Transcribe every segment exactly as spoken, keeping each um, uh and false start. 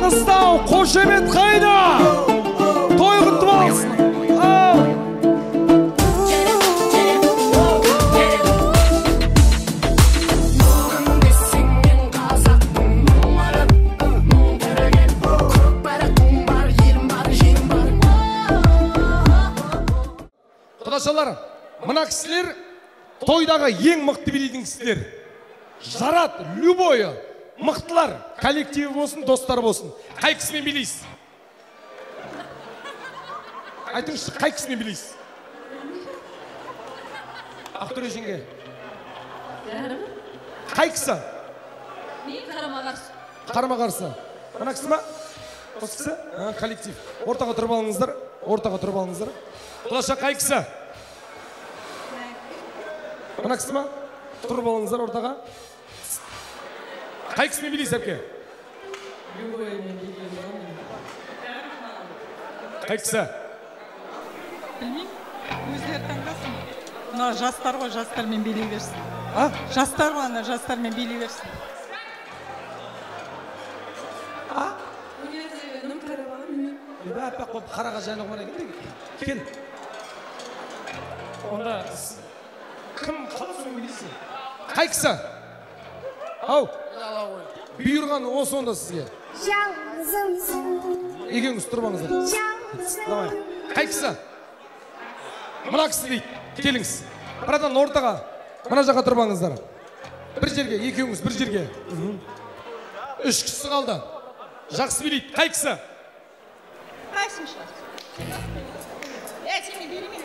Маңғыстау қошемет қайда? Той құтты болсын. Құдашалар, мына кісілер тойдағы ең мықты билейтін кісілер. Жарат, любойы, мықтылар, коллективі болсын, достар болсын. Қай кісімен билейсіз? Айтыңызшы, қай кісімен билейсіз? Ақтөре жеңге. Қай кісі? Мен қарама-қарсы. Қарама-қарсы. Мына кісі ма? Осы кісі? Коллектив. Ортаға тұрып алыңыздар. Ортаға тұрып алыңыздар. Құдаша, қай кісі? Мына кісі ма? Тұрып алыңыздар ортаға. Қай кісімен билейсіз әпке? Қай кісі? Білмеймін, өздері таңдасын. Мына жастар ғой, жастармен билей берсін. А? Жастар ғой, ана жастармен билей берсін. А? Әппақ болып қараға жайлы қомана келді. Кел. Онда кім қаласын билейсің? Қай кісі? Ау? Бұйырған осы онда сізге. Екеуіңіз тұрбаңыздар. Давай. Қай кісі? Мына кісі дейді. Келіңіз. Бірадан ортаға. Мына жаққа тұрбаңыздар. Бір жерге, екеуіңіз бір жерге. Үш кісі қалды. Жақсы билейді. Қай кісі? Қайсың шығар? Е, сені береме.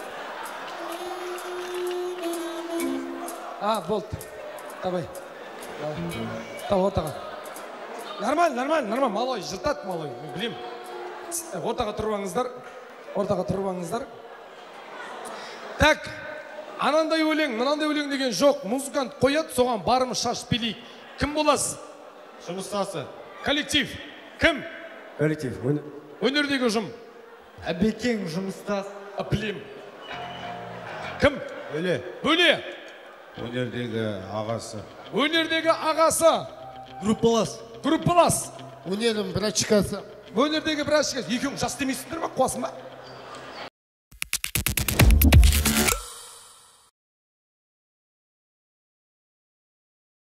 А, болды. Давай. Давай, ортаға. Нормально, нормально, нормально. Малой, жыртат малой. Мен білем. Ортаға тұрбаңыздар. Ортаға тұрбаңыздар. Так, анандай өлең, мынандай өлең деген жоқ. Музыкант қояды, соған барымы шаш билейік. Кім боласыз? Жұмыстасы. Коллектив. Кім? Коллектив. Өнердегі ұжым. Әбекең жұмыстас. Білем. Кім? Бөле. Бөле. Өнердегі ағасы. Өнердегі ағасы. Группалас. Группалас. Өнердің бірачкасы. Өнердегі бірашкасы. Екеуің жас демейсіңдер ма? Қуасың ба?